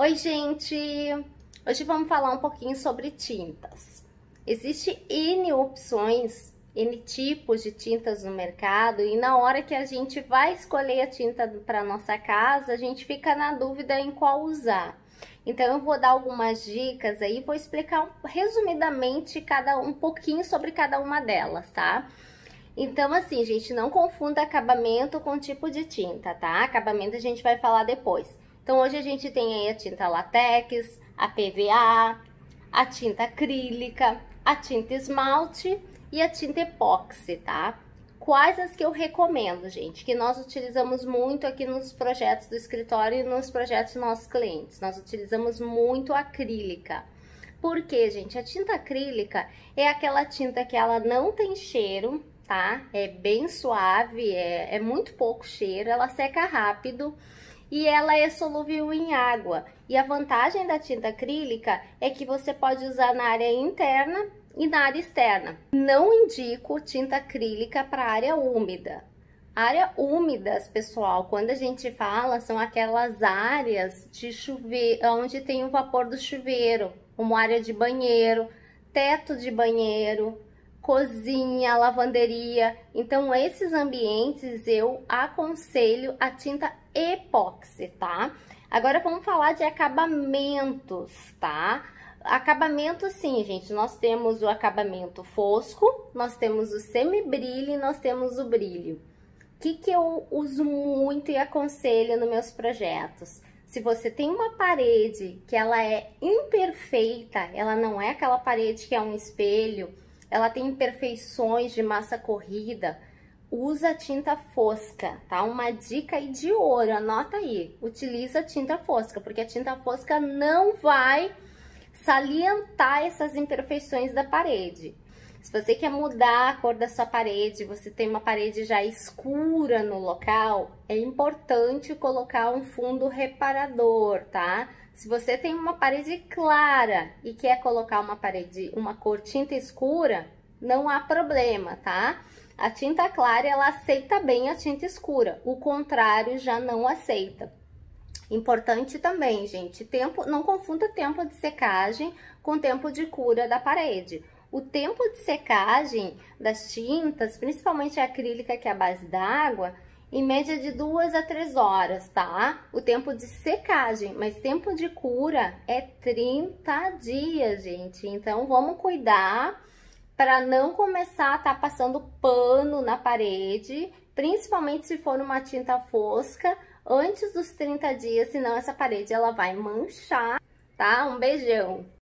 Oi, gente! Hoje vamos falar um pouquinho sobre tintas. Existem N opções, N tipos de tintas no mercado e na hora que a gente vai escolher a tinta para nossa casa, a gente fica na dúvida em qual usar. Então eu vou dar algumas dicas aí, vou explicar resumidamente um pouquinho sobre cada uma delas, tá? Então assim, gente, não confunda acabamento com tipo de tinta, tá? Acabamento a gente vai falar depois. Então hoje a gente tem aí a tinta látex, a PVA, a tinta acrílica, a tinta esmalte e a tinta epóxi, tá? Quais as que eu recomendo, gente? Que nós utilizamos muito aqui nos projetos do escritório e nos projetos dos nossos clientes. Nós utilizamos muito a acrílica. Por quê, gente? A tinta acrílica é aquela tinta que ela não tem cheiro, tá? É bem suave, é muito pouco cheiro, ela seca rápido. E ela é solúvel em água. E a vantagem da tinta acrílica é que você pode usar na área interna e na área externa. Não indico tinta acrílica para área úmida. Área úmidas, pessoal, quando a gente fala, são aquelas áreas de chuveiro, onde tem o vapor do chuveiro, como área de banheiro, teto de banheiro, cozinha, lavanderia. Então esses ambientes eu aconselho a tinta epóxi, tá? Agora vamos falar de acabamentos, tá? Acabamento, sim, gente, nós temos o acabamento fosco, nós temos o semibrilho e nós temos o brilho. O que eu uso muito e aconselho nos meus projetos? Se você tem uma parede que ela é imperfeita, ela não é aquela parede que é um espelho, ela tem imperfeições de massa corrida, usa tinta fosca, tá? Uma dica aí de ouro, anota aí. Utiliza tinta fosca, porque a tinta fosca não vai salientar essas imperfeições da parede. Se você quer mudar a cor da sua parede, você tem uma parede já escura no local, é importante colocar um fundo reparador, tá? Se você tem uma parede clara e quer colocar uma cor tinta escura, não há problema, tá? A tinta clara, ela aceita bem a tinta escura, o contrário já não aceita. Importante também, gente, não confunda tempo de secagem com tempo de cura da parede. O tempo de secagem das tintas, principalmente a acrílica, que é a base d'água, em média de 2 a 3 horas, tá? O tempo de secagem, mas tempo de cura é 30 dias, gente. Então, vamos cuidar para não começar a estar passando pano na parede, principalmente se for uma tinta fosca, antes dos 30 dias, senão essa parede ela vai manchar, tá? Um beijão!